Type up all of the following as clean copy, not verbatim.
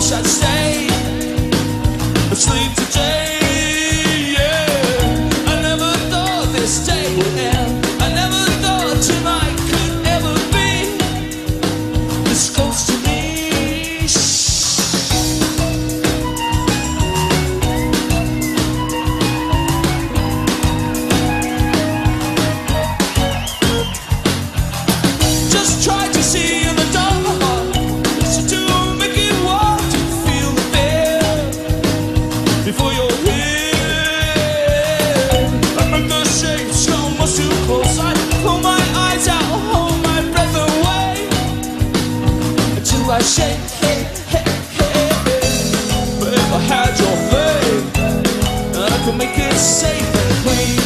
wish I'd stay asleep today. Yeah, I never thought this day would end. I never thought tonight could ever be this close to me. Just try to see in the dark, listen to make it walk to feel the fear before you're here. I make the shapes come much too close. I pull my eyes out, hold my breath away until I shake. Hey, hey, hey, hey. But if I had your faith, I could make it safe and clean.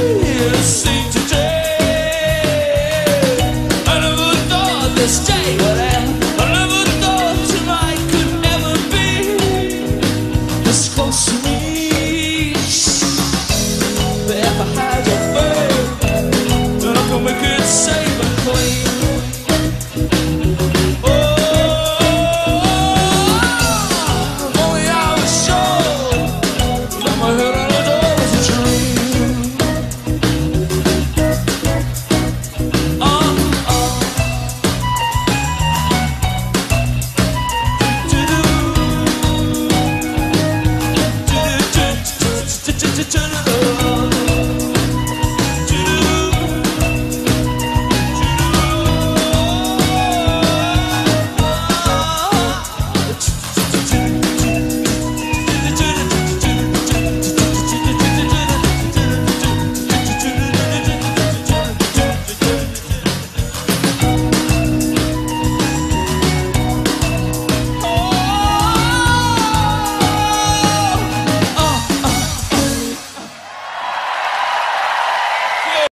Stay